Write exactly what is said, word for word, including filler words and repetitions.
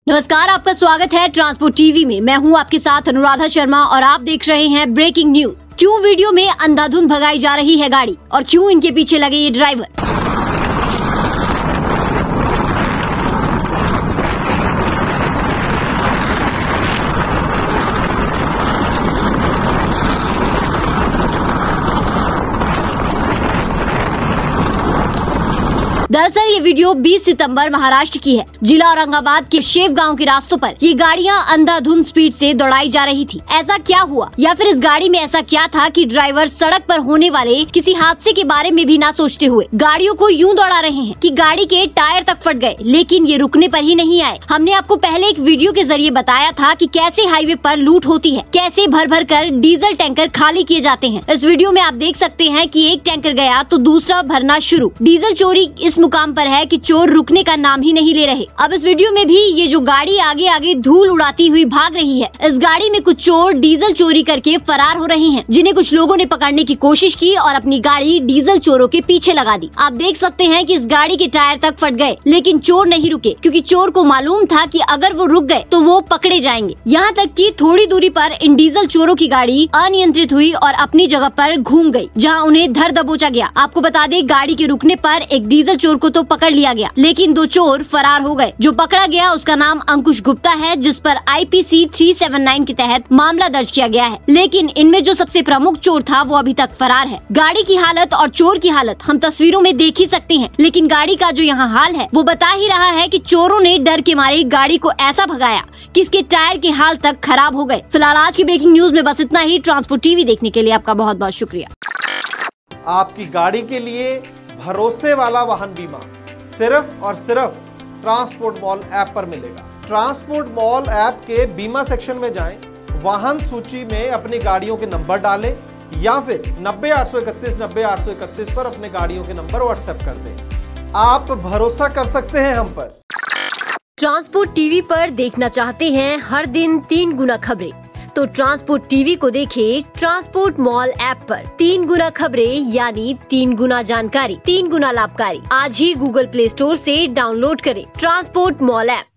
नमस्कार, आपका स्वागत है ट्रांसपोर्ट टीवी में। मैं हूं आपके साथ अनुराधा शर्मा और आप देख रहे हैं ब्रेकिंग न्यूज। क्यों वीडियो में अंधाधुंध भगाई जा रही है गाड़ी और क्यों इनके पीछे लगे ये ड्राइवर। दरअसल ये वीडियो बीस सितंबर महाराष्ट्र की है। जिला औरंगाबाद के शेव गांव के रास्तों पर ये गाड़ियां अंधाधुंध स्पीड से दौड़ाई जा रही थी। ऐसा क्या हुआ या फिर इस गाड़ी में ऐसा क्या था कि ड्राइवर सड़क पर होने वाले किसी हादसे के बारे में भी ना सोचते हुए गाड़ियों को यूं दौड़ा रहे हैं कि गाड़ी के टायर तक फट गए, लेकिन ये रुकने पर ही नहीं आए। हमने आपको पहले एक वीडियो के जरिए बताया था कि कैसे हाईवे पर लूट होती है, कैसे भर भर कर डीजल टैंकर खाली किए जाते हैं। इस वीडियो में आप देख सकते हैं कि एक टैंकर गया तो दूसरा भरना शुरू। डीजल चोरी इस मुकाम पर है कि चोर रुकने का नाम ही नहीं ले रहे। अब इस वीडियो में भी ये जो गाड़ी आगे आगे धूल उड़ाती हुई भाग रही है, इस गाड़ी में कुछ चोर डीजल चोरी करके फरार हो रहे हैं, जिन्हें कुछ लोगों ने पकड़ने की कोशिश की और अपनी गाड़ी डीजल चोरों के पीछे लगा दी। आप देख सकते हैं कि इस गाड़ी के टायर तक फट गए, लेकिन चोर नहीं रुके, क्योंकि चोर को मालूम था कि अगर वो रुक गए तो वो पकड़े जाएंगे। यहाँ तक कि थोड़ी दूरी पर इन डीजल चोरों की गाड़ी अनियंत्रित हुई और अपनी जगह पर घूम गई, जहाँ उन्हें धर दबोचा गया। आपको बता दें, गाड़ी के रुकने पर एक डीजल चोर को तो पकड़ लिया गया, लेकिन दो चोर फरार हो गए। जो पकड़ा गया उसका नाम अंकुश गुप्ता है, जिस पर आई पी सी तीन सौ उन्यासी के तहत मामला दर्ज किया गया है। लेकिन इनमें जो सबसे प्रमुख चोर था वो अभी तक फरार है। गाड़ी की हालत और चोर की हालत हम तस्वीरों में देख ही सकते हैं, लेकिन गाड़ी का जो यहाँ हाल है वो बता ही रहा है कि चोरों ने डर के मारे गाड़ी को ऐसा भगाया कि इसके टायर के हाल तक खराब हो गए। फिलहाल आज की ब्रेकिंग न्यूज में बस इतना ही। ट्रांसपोर्ट टीवी देखने के लिए आपका बहुत बहुत शुक्रिया। आपकी गाड़ी के लिए भरोसे वाला वाहन बीमा सिर्फ और सिर्फ ट्रांसपोर्ट मॉल ऐप पर मिलेगा। ट्रांसपोर्ट मॉल ऐप के बीमा सेक्शन में जाएं, वाहन सूची में अपनी गाड़ियों के नंबर डालें या फिर नब्बे आठ सौ इकतीस नब्बे आठ सौ इकतीस पर अपने गाड़ियों के नंबर व्हाट्सएप कर दें। आप भरोसा कर सकते हैं हम पर। ट्रांसपोर्ट टीवी पर देखना चाहते हैं हर दिन तीन गुना खबरें, तो ट्रांसपोर्ट टीवी को देखें ट्रांसपोर्ट मॉल ऐप पर। तीन गुना खबरें यानी तीन गुना जानकारी, तीन गुना लाभकारी। आज ही गूगल प्ले स्टोर से डाउनलोड करें ट्रांसपोर्ट मॉल ऐप।